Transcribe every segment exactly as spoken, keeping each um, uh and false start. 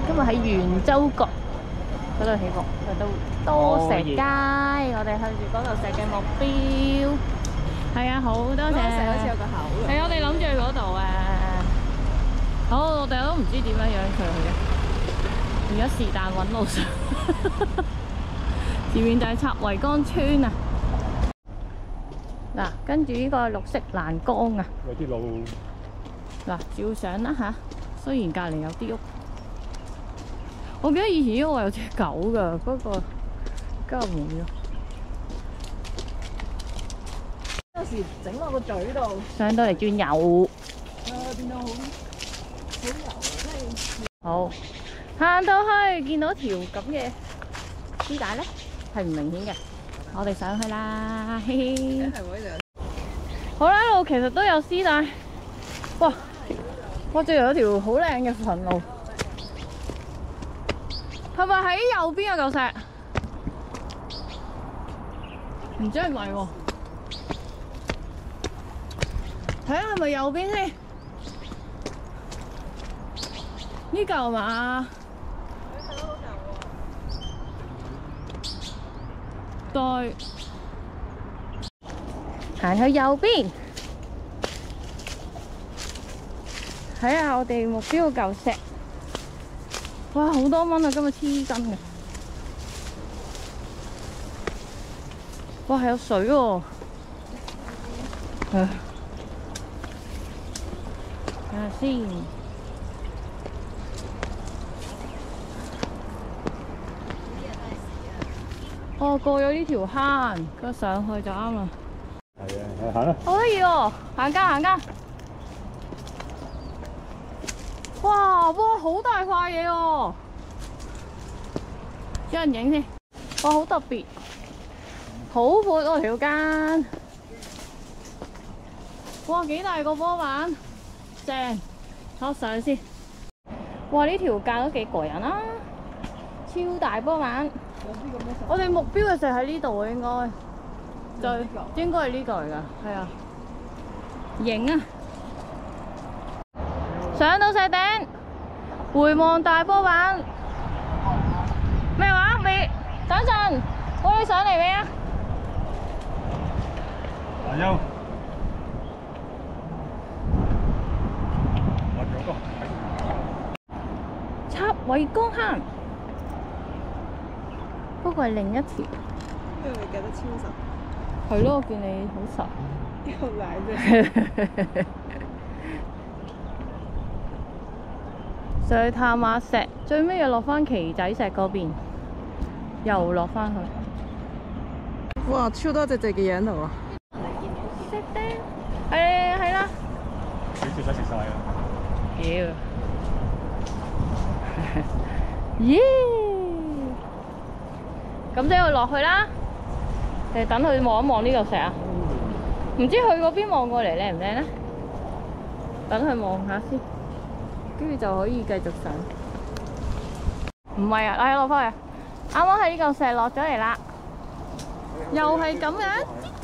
今日喺圓洲角嗰度起步，去到多石街，我哋向住嗰度石嘅目標。係啊，好多謝。 多石好似有個口㗎。 係啊，我哋諗住去嗰度啊。好，我哋都唔知點樣樣上去嘅。而家是但揾路上，前面就係插桅杆村啊。嗱，跟住呢個係綠色欄杆啊。 有啲路。 嗱，照相啦吓，雖然隔離有啲屋。我記得以前呢個有隻狗㗎，不過而家冇咗。 有時整落個嘴度。 上到嚟轉右。 啊，變到好好油啊！真係。 好，行到去見到條咁嘅絲帶咧，係唔明顯嘅。我哋上去啦，嘿嘿。好啦，一路其實都有絲帶。哇！我仲有條好靚嘅墳路。係咪喺右邊啊？嚿石？唔知係咪喎？睇下係咪右邊先？呢嚿嘛？對，行去右邊，睇下我哋目標嚿石。哇，好多蚊啊！今日黐筋嘅。哇，係有水喎。睇下先。哦，過咗呢條坑，跟上去就啱啦。 係啊，行啦。 好得意喎，行街行街。哇哇，好大塊嘢喎！有人影先。哇，好特別，好闊喎條間。哇，幾大個波板，正。我上去先。哇，呢條間都幾過癮啊！超大波板。我哋目標嘅就喺呢度啊，應該就應該係呢度嚟㗎，係啊，影啊！上到石頂，回望大波板。咩話？未？等陣，我哋上嚟未啊？ 阿優，我有個插桅杆坑，不過係另一條。 因為你記得超實。 係咯，我見你好實。 又奶啫。 上去探下石，最尾又落翻旗仔石嗰邊，又落翻去。 哇，超多隻隻嘅嘢喺度啊！ 石釘，係係啦。 你食晒食晒啊！ 妖！耶！咁即係要落去啦，定係等佢望一望呢嚿石啊？唔知佢嗰邊望過嚟靚唔靚咧？等佢望下先。跟住就可以繼續上。唔係啊，嚟落翻去。啱啱喺呢嚿石落咗嚟啦，又係咁樣。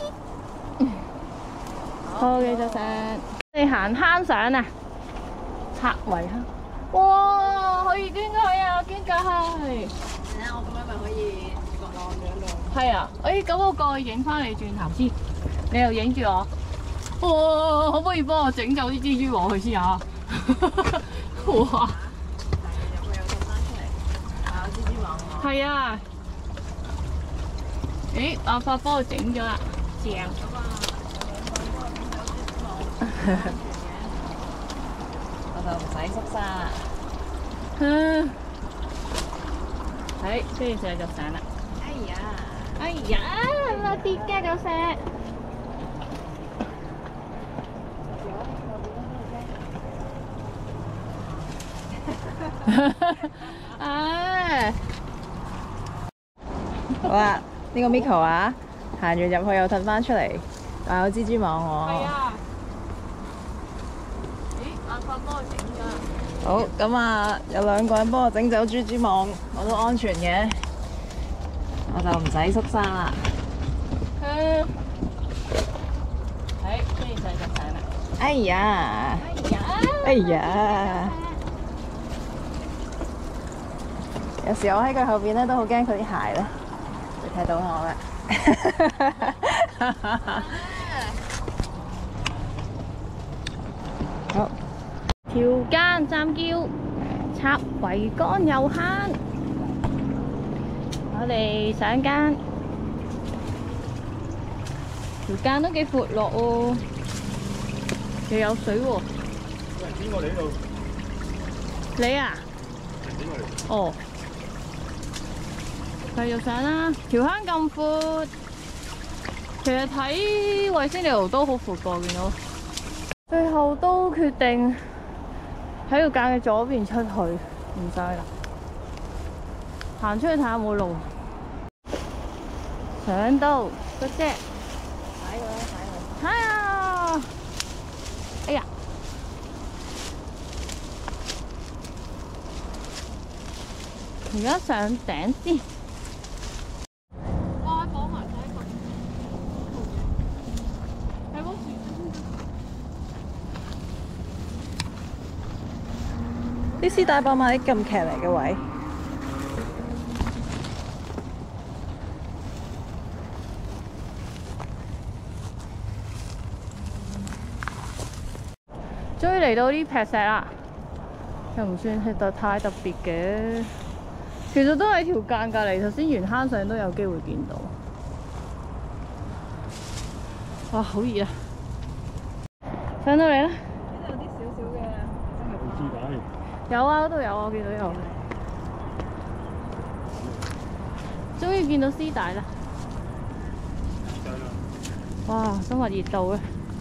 好，繼續上。你行坑上啊？拆圍坑。哇！可以捐咗佢啊！捐咗佢。 睇下我咁樣咪可以個浪咗度。 係啊，誒咁我過去影翻你轉頭先，你又影住我。哇！可唔可以幫我整走啲蜘蛛網去先啊？哇！ 有冇有套翻出嚟？啊，蜘蛛網喎。 係啊。誒，阿發幫我整咗啦，正。 我就唔使縮沙。 嗯。係，跟住上就上啦。 哎呀！ 哎呀，落跌嘅嚿石。啊！ 好啊，呢個 Miko 啊，行完入去又褪翻出嚟，仲有蜘蛛網喎。 係啊。咦？阿發幫我整咗。 好，咁啊，有兩個人幫我整走蜘蛛網，我都安全嘅，我就唔使縮沙啦。 嗯。係，跟住上就上啦。 哎呀！ 哎呀！ 哎呀！ 有時我喺佢後邊咧，都好驚佢啲鞋咧會踢到我嘅。好， 條間站叫插桅杆遊坑，我哋上間，條間都幾闊落喎，又有水喎。 有人經過你呢度， 你啊？ 人經過嚟。 哦，繼續上啦！條坑咁闊，其實睇衛星地圖都好闊個，見到。最後都決定喺條間嘅左邊出去，唔使啦。行出去睇下有冇路。上到嗰隻， 踩佢啦，踩佢。 係啊！哎呀！而家上頂先。哇！綁埋晒個喺嗰樹。 啲絲帶綁埋啲咁騎呢嘅位。 終於嚟到呢劈石啦，又唔算係特太特別嘅。其實都喺條間隔離，頭先沿坑上都有機會見到。哇！好熱啊！上到嚟啦！ 呢度有啲少少嘅， 冇絲帶。 有啊，嗰度有啊，我見到有。終於見到絲帶啦！哇！今日熱到啊！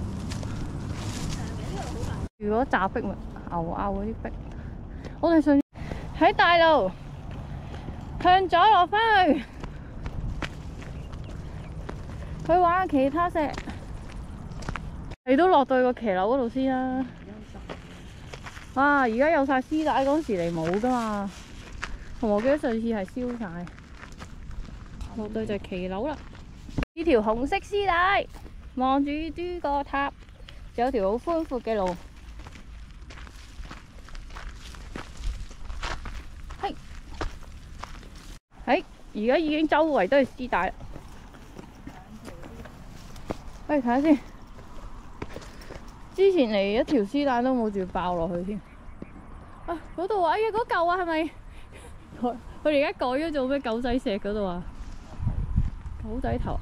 如果炸壁咪牛拗嗰啲壁，我哋上喺大路向左落返去，去玩下其他石。你都落到個騎樓嗰度先啦。哇！而家有晒絲帶，嗰時嚟冇噶嘛。同我記得上次係燒晒。落到就騎樓啦。呢條紅色絲帶，望住呢個塔，有條好寬闊嘅路。係，而家已經周圍都係絲帶啦。喂，睇下先。之前嚟一條絲帶都冇住爆落去添。啊，嗰度啊，哎呀，嗰嚿啊，係咪？佢佢哋而家改咗做咩狗仔石嗰度啊？狗仔頭啊！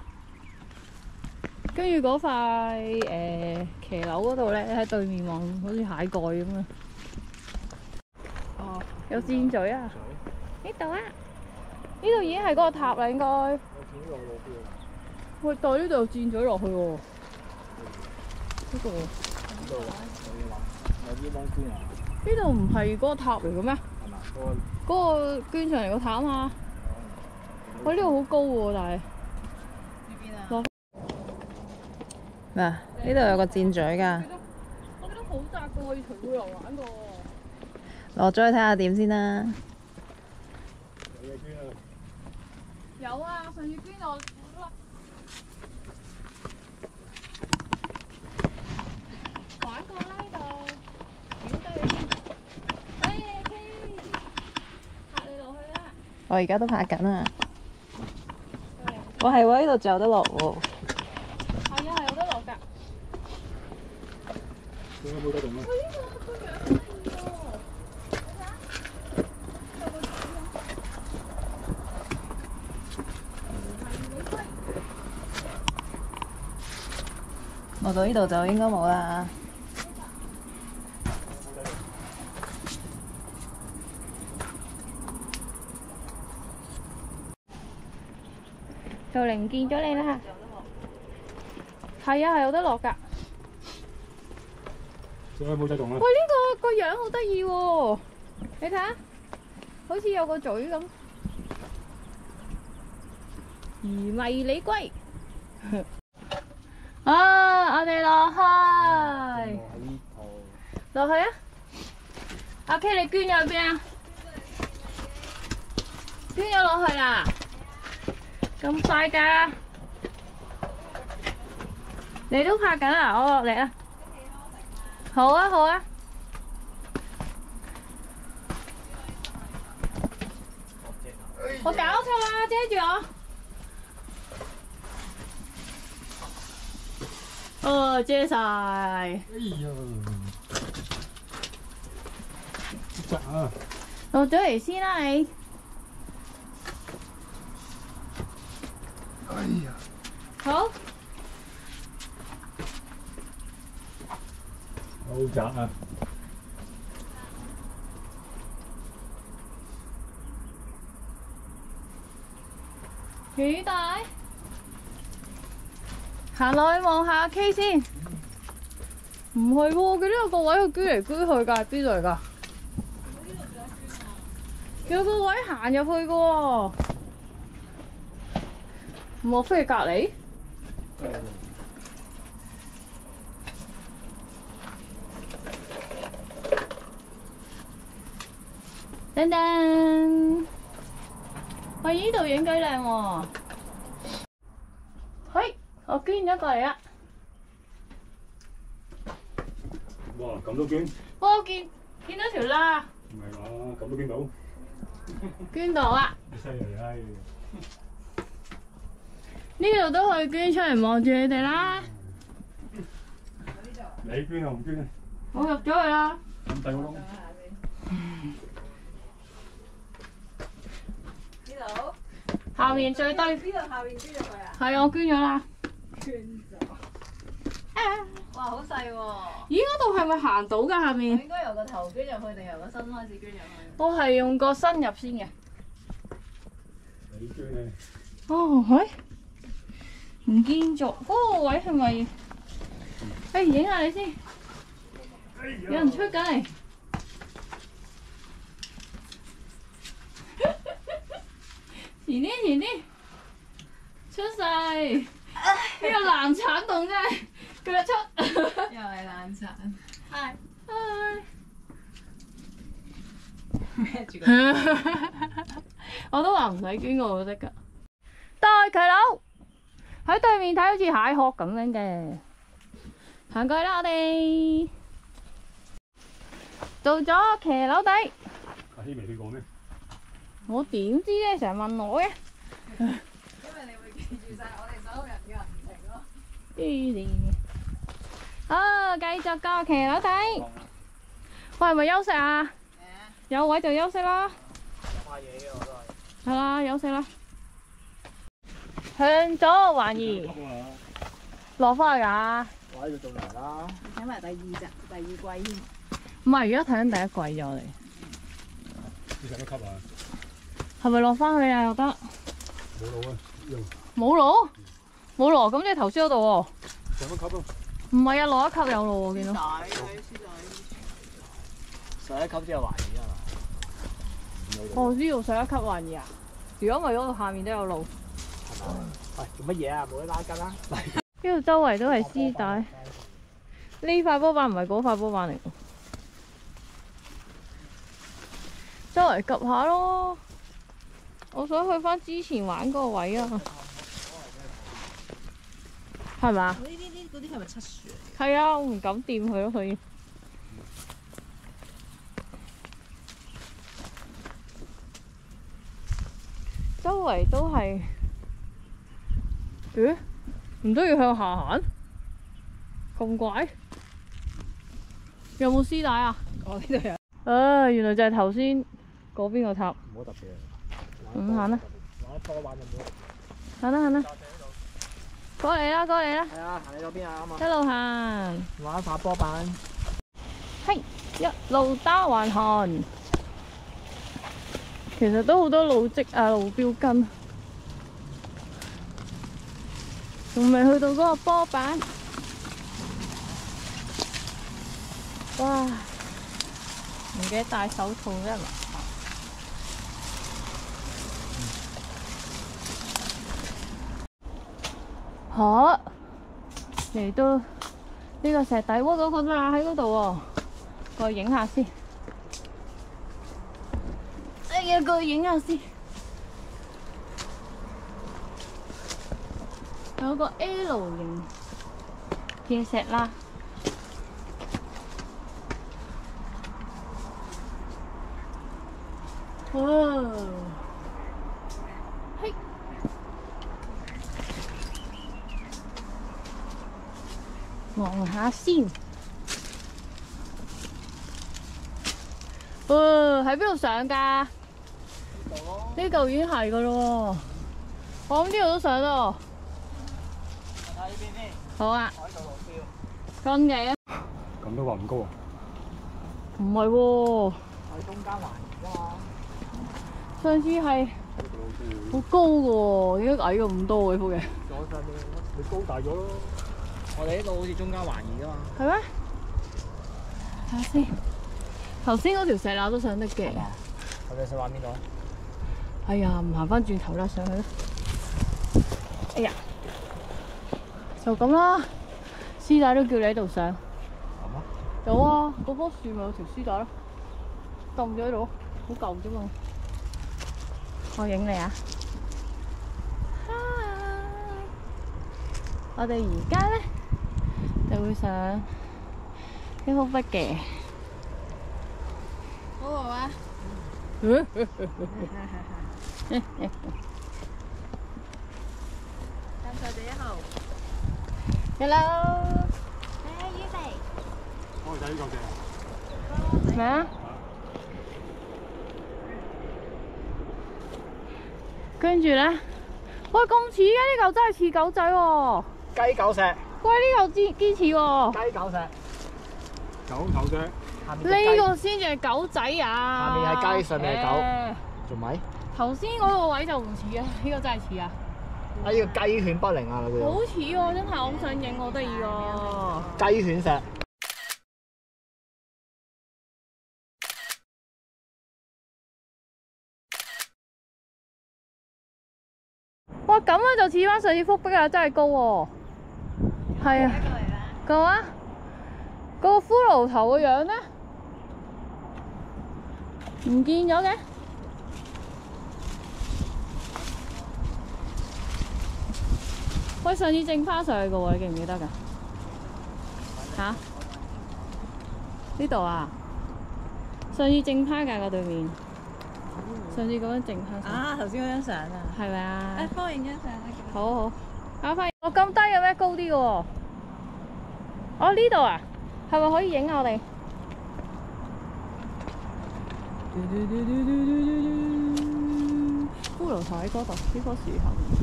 跟住嗰塊誒騎樓嗰度咧，喺對面望，好似蟹蓋咁啊！哦，有箭嘴啊！呢度啊！呢度已經係嗰個塔啦，應該。喂，但係呢度有箭嘴落去喎。呢度。呢度有啲窿捐啊！呢度唔係嗰個塔嚟嘅咩？係嘛？嗰個嗰個捐上嚟個塔啊嘛。喂，呢度好高喎，但係。呢邊啊？ 咩啊？呢度有個箭嘴㗎。 我覺得好窄㗎喎，要隨佢遊玩㗎喎。 落咗去睇下點先啦。 有啊，上次捐我估啦。玩過啦呢度，影低你先。哎 K， 拍你落去啦。 我而家都拍緊啊！我係喎，呢度就有得落喎。 係啊，係有得落㗎。 點解冇得動咧？ 佢呢個個樣得意喎。 落到呢度就應該冇啦。 就嚟唔見咗你啦！係啊，係有得落㗎。 點解冇得動咧？ 喂，呢個個樣好得意喎！你睇下，好似有個嘴咁。如迷你龜。啊！我哋落去，落去啊！阿 K， 你捐咗去邊啊？捐咗落去啦！咁快㗎？你都拍緊啊？我落嚟啊！好啊，好啊！ 我搞錯啦，遮住我。哦，遮晒。 哎呀，窄啊！ 落咗嚟先啦，你。 哎呀， 好。 好窄啊！ 幾大？行落去望下 K 先。唔係喎，佢呢度個位佢捐嚟捐去㗎，係邊度嚟㗎？有個位行入去㗎喎。莫非係隔離？噔噔，喂，呢度影幾靚喎！嘿，我捐咗過嚟啦。 哇，咁都捐？ 我見見到條啦， 唔係嘛，咁都捐到？ 捐到啦！ 犀利唉！ 呢度都可以捐出嚟望住你哋啦。 你捐啊，唔捐啊？ 我入咗去啦。 咁細個窿。 呢度？ 下面最低。 呢度下面捐咗佢啊？ 係，我捐咗啦。 捐咗。 啊！ 哇，好細喎！ 咦，嗰度係咪行到㗎？下我面？ 應該由個頭捐入去定由個身開始捐入去？ 我係用個身入先嘅。 你捐啊？ 哦，喂，唔見咗嗰個位係咪？誒，影下你先。有人出緊嚟。前啲前啲，出世。呢個難產動真係腳出。 又係難產。 係。係。 孭住個。 我都話唔使捐我都得㗎。大騎樓喺對面睇好似蟹殼咁樣嘅，行過去啦我哋。到咗騎樓底。 阿希未去過咩？ 我點知咧？成日問我嘅。 因為你會記住晒我哋所有人嘅行程咯。 黐線嘅。啊，繼續過騎樓底。喂，係咪休息啊？有位就休息啦。 買嘢嘅我都係。 係啦，休息啦。向左環移，落翻去㗎。 我喺度做埋啦。 睇埋第二集、第二季添。 唔係，而家睇緊第一季咋我哋。 你上乜級啊？ 係咪落翻去啊？又得。 冇路啊，用。 冇路？冇路，咁即係頭先嗰度喎。 上乜級咯？ 唔係啊，落一級有路喎，見到。 帶睇上一級之後環移啊嘛。 哦，呢度上一級環移啊？如果唔係嗰度下面都有路。 係嘛？喂，做乜嘢啊？冇得拉筋啦！ 呢度周圍都係絲帶。呢塊波板唔係嗰塊波板嚟㗎。周圍 𥄫 下咯。我想去翻之前玩嗰個位啊。係嘛？ 呢啲呢嗰啲係咪漆樹嚟？ 係啊，我唔敢掂佢咯，所以。周圍都係，咦？唔都要向下行？咁怪？有冇絲帶啊？ 我呢度有。 啊，原來就係頭先嗰邊個塔。 冇特別。 咁行啦。 玩波玩就冇。 行啦行啦。過嚟啦過嚟啦。 係啊，行你嗰邊啊啱啊。 一路行。 玩下波板。 嘿，一路打橫行。其實都好多路跡啊、路標根，仲未去到嗰個波板。哇！唔記得戴手套啫嘛。嚇！嚟到呢個石底窩嗰個啦，喺嗰度喎，過去影下先。哎呀，過去影下先。有個 L 型嘅石啦。哇！ 望下先。哇！喺邊度上㗎？呢嚿已經係㗎咯喎。我諗呢度都上咯。 睇呢邊先。 好啊。 海度路標。 真嘅？ 咁都話唔高啊？ 唔係喎， 喺中間環㗎嘛。 上次係好高㗎喎，點解矮咗咁多嘅幅嘢？ 左上面， 你高大咗咯。 我哋呢度好似中間環兒㗎嘛。 係咩？睇下先。頭先嗰條石罅都上得嘅。 我哋想玩邊度？ 哎呀，唔行翻轉頭啦，上去啦。哎呀，就咁啦。絲帶都叫你喺度上。 咁啊？ 有啊，嗰棵樹咪有條絲帶咯，凍咗喺度，好舊啫嘛。我影你啊！我哋而家咧就會上呢幅壁嘅。好好啊！嗯。站在第一號。Hello。 我哋睇呢嚿石。 咩啊？跟住咧，喂咁似嘅呢嚿真係似狗仔喎。 雞狗石。 喂呢嚿堅堅似喎。 雞狗石。 狗頭啫。 呢個先至係狗仔啊！ 下面係雞，上面係狗。做咪？ 頭先嗰個位就唔似啊，呢個真係似啊！ 啊！呢個雞犬不寧啊！佢好似喎，真係好想影，好得意喎。 雞犬石。 哇！咁樣就似翻上次幅壁啦，真係高喎。係啊。個啊？個骷髏頭個樣咧，唔見咗嘅。喂，上次正趴上去嘅喎，你記唔記得㗎？吓？呢度啊？上次正趴㗎個對面。上次咁樣正趴上。 啊，頭先嗰張相啊。 係咪啊？ 誒，幫我影張相啦。 好好。啊，發現我咁低嘅咩？高啲嘅喎。哦，呢度啊？係咪可以影下我哋？骷髏頭喺嗰度，呢棵樹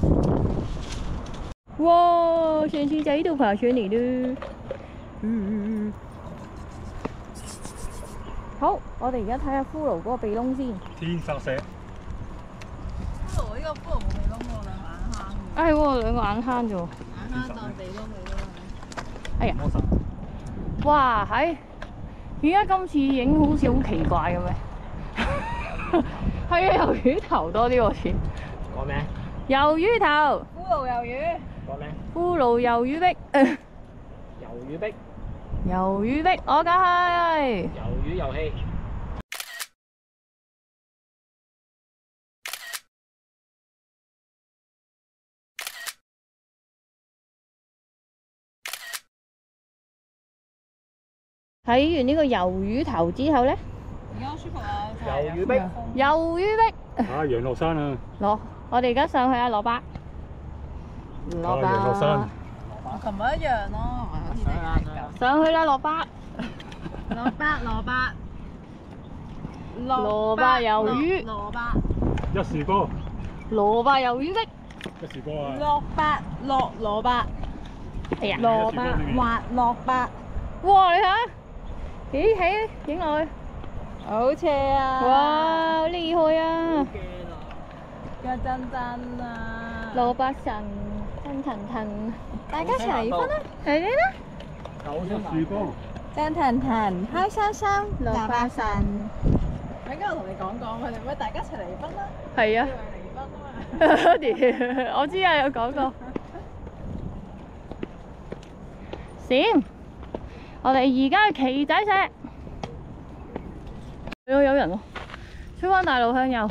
後。哇！上次就喺度爬上嚟啦。嗯。好，我哋而家睇下骷髏嗰個鼻窿先。 天殺石。 骷髏呢個骷髏冇鼻窿喎，兩個眼坑。 啊係喎，兩個眼坑啫喎。 眼坑當鼻窿鼻窿。 哎呀！哇，係而家今次影好似好奇怪嘅咩？係啊，魷魚頭多啲喎似。 講咩？ 魷魚頭。 骷髏魷魚。 講咩？ 骷髏魷魚壁。 魷魚壁。 魷魚壁，我梗係。 魷魚遊戲。 睇完呢個魷魚頭之後咧， 而家好舒服啊！ 魷魚壁。 魷魚壁。 啊，楊落山啊！ 攞，我哋而家上去啊，蘿蔔。蘿啊，楊落山。 同琴日一樣咯，好似都係咁。 上去啦，蘿蔔。 蘿蔔蘿蔔。 蘿蔔魷魚。 蘿蔔。 一時歌。 蘿蔔魷魚壁。 一時歌啊！ 蘿蔔落蘿蔔。 哎呀， 蘿蔔滑蘿蔔。 哇！你睇下，幾起影落去， 好斜啊！ 哇！好厲害啊！ 腳震震啊！ 蘿蔔神震騰騰，大家一齊嚟分啦！嚟你啦！ 一時歌。 震騰騰，開心心，蘿蔔神。我應該我同你講講，佢哋喂大家一齊嚟分啦！ 係啊。 嚟分啊嘛！ 我知啊，有講過。閃！我哋而家去旗仔石，有有人喎，出返大路向右。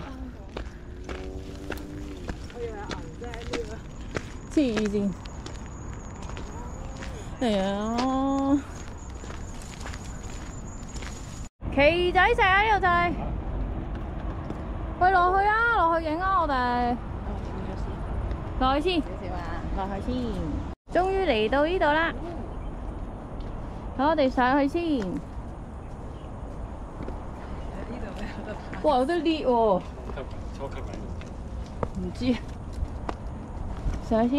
我以為有銀啫呢個。 黐線！係啊，旗仔石啊，呢度就係。喂，落去啊，落去影啊，我哋。落去先。 少少啊！ 落去先。終於嚟到呢度啦！ 好，我哋上去先。哇，有啲 lift 喎。 超級名。 唔知。上去先。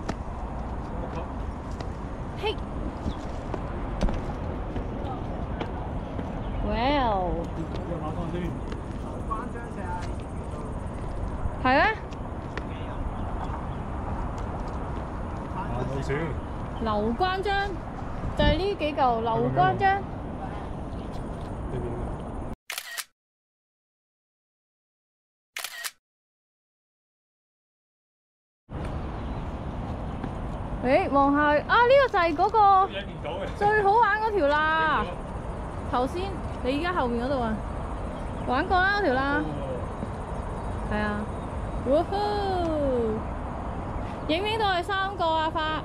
嘿。Well。 馬上先。 係咩？ 啊，冇事。 劉關張就係呢幾嚿劉關張。誒，望下去啊！呢個就係嗰個最好玩嗰條啦。頭先你而家後面嗰度啊，玩過啦嗰條啦。係啊。哇呼！影唔影到我哋三個啊？花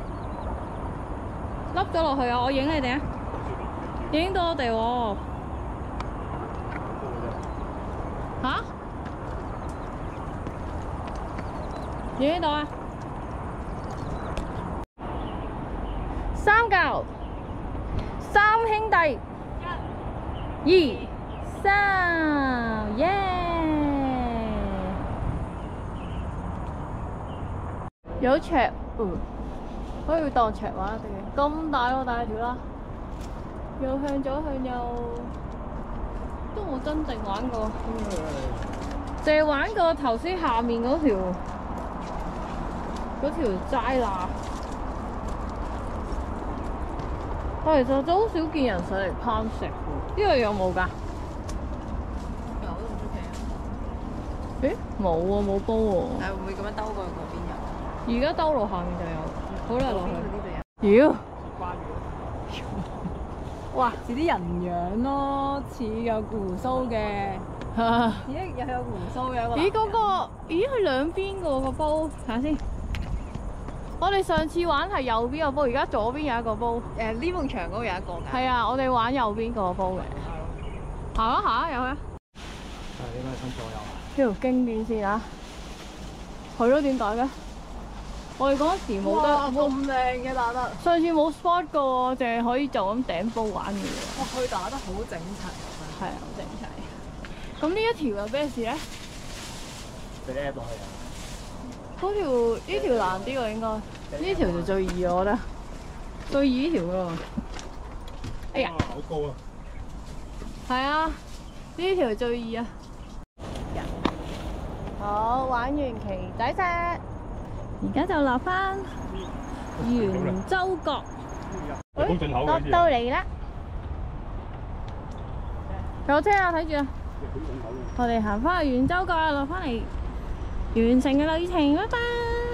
笠咗落去啊！我影你哋啊！影到我哋喎。嚇？影到啊！三嚿，三兄弟，一、二、三，耶！有尺，嗯，可以當尺玩定嘅。咁大個大條啦，又向左向右，都冇真正玩過，淨係玩過頭先下面嗰條嗰條齋罅。我其實都好少見人上嚟攀石喎，呢度有冇㗎？ 有都唔出奇啊！ 誒，冇喎，冇煲喎。 但係會唔會咁樣兜過去嗰邊有？ 而家兜落下面就有，好啦落嗰邊去。 就有。 妖！哇！ 似啲人樣咯，似有胡鬚嘅。咦？又有胡鬚嘅一個。 咦？嗰個咦係兩邊嘅喎個煲，睇下先。我哋上次玩係右邊個煲，而家左邊有一個煲。 誒呢埲牆嗰度有一個㗎。 係啊，我哋玩右邊個煲嘅。行啊行啊，入去啊！ 係呢個身左右啊。 呢條經典線啊！係咯，點解嘅？我哋嗰陣時冇得咁靚嘅打得。 上次冇 spot 過，淨係可以就咁頂煲玩嘅喎。 哇！佢打得好整齊。 係啊，好整齊。咁呢一條有咩事咧？ 俾你 app 落去啊！ 嗰條呢條難啲喎，應該呢條就最易我覺得，最易呢條咯。哎呀， 好高啊！ 係啊，呢條最易啊！好，玩完旗仔石，而家就落翻圓洲角。 誒， 落到嚟啦！有車啊，睇住啊！我哋行翻去圓洲角，落翻嚟完成嘅旅程，拜拜。